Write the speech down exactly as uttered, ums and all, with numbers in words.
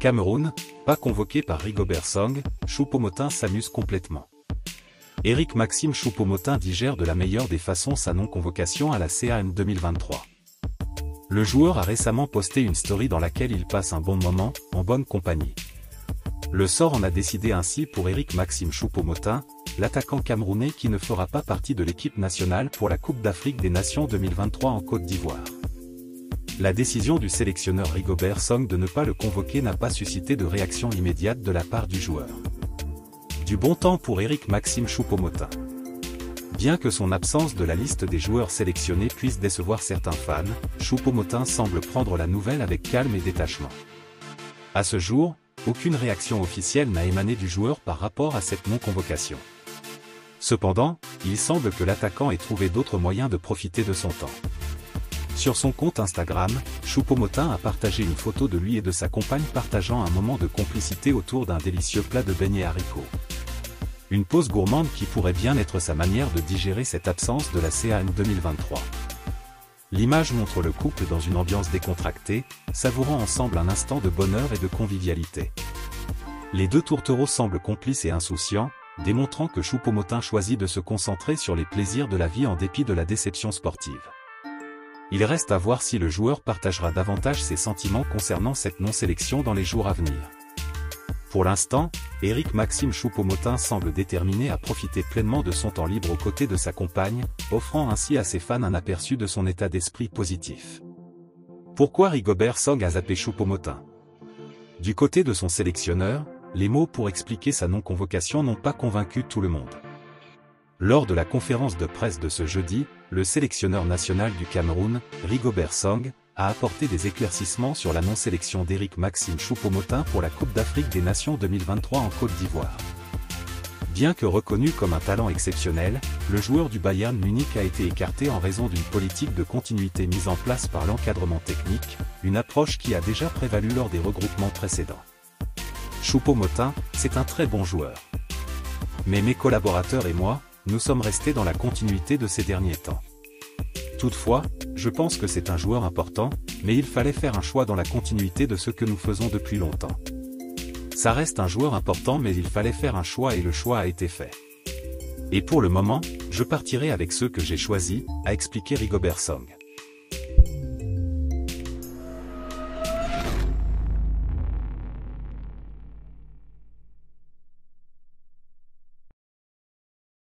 Cameroun, pas convoqué par Rigobert Song, Choupo-Moting s'amuse complètement. Éric Maxime Choupo-Moting digère de la meilleure des façons sa non-convocation à la CAN deux mille vingt-trois. Le joueur a récemment posté une story dans laquelle il passe un bon moment, en bonne compagnie. Le sort en a décidé ainsi pour Éric Maxime Choupo-Moting, l'attaquant camerounais qui ne fera pas partie de l'équipe nationale pour la Coupe d'Afrique des Nations deux mille vingt-trois en Côte d'Ivoire. La décision du sélectionneur Rigobert Song de ne pas le convoquer n'a pas suscité de réaction immédiate de la part du joueur. Du bon temps pour Éric Maxime Choupo-Moting. Bien que son absence de la liste des joueurs sélectionnés puisse décevoir certains fans, Choupo-Moting semble prendre la nouvelle avec calme et détachement. À ce jour, aucune réaction officielle n'a émané du joueur par rapport à cette non-convocation. Cependant, il semble que l'attaquant ait trouvé d'autres moyens de profiter de son temps. Sur son compte Instagram, Choupo-Moting a partagé une photo de lui et de sa compagne partageant un moment de complicité autour d'un délicieux plat de beignets haricots. Une pause gourmande qui pourrait bien être sa manière de digérer cette absence de la CAN deux mille vingt-trois. L'image montre le couple dans une ambiance décontractée, savourant ensemble un instant de bonheur et de convivialité. Les deux tourtereaux semblent complices et insouciants, démontrant que Choupo-Moting choisit de se concentrer sur les plaisirs de la vie en dépit de la déception sportive. Il reste à voir si le joueur partagera davantage ses sentiments concernant cette non-sélection dans les jours à venir. Pour l'instant, Éric Maxime Choupo-Moting semble déterminé à profiter pleinement de son temps libre aux côtés de sa compagne, offrant ainsi à ses fans un aperçu de son état d'esprit positif. Pourquoi Rigobert Song a zappé Choupo-Moting? Du côté de son sélectionneur, les mots pour expliquer sa non-convocation n'ont pas convaincu tout le monde. Lors de la conférence de presse de ce jeudi, le sélectionneur national du Cameroun, Rigobert Song, a apporté des éclaircissements sur la non-sélection d'Éric Maxime Choupo-Moting pour la Coupe d'Afrique des Nations deux mille vingt-trois en Côte d'Ivoire. Bien que reconnu comme un talent exceptionnel, le joueur du Bayern Munich a été écarté en raison d'une politique de continuité mise en place par l'encadrement technique, une approche qui a déjà prévalu lors des regroupements précédents. Choupo-Moting, c'est un très bon joueur. Mais mes collaborateurs et moi, nous sommes restés dans la continuité de ces derniers temps. Toutefois, je pense que c'est un joueur important, mais il fallait faire un choix dans la continuité de ce que nous faisons depuis longtemps. Ça reste un joueur important mais il fallait faire un choix et le choix a été fait. Et pour le moment, je partirai avec ceux que j'ai choisis, a expliqué Rigobert Song.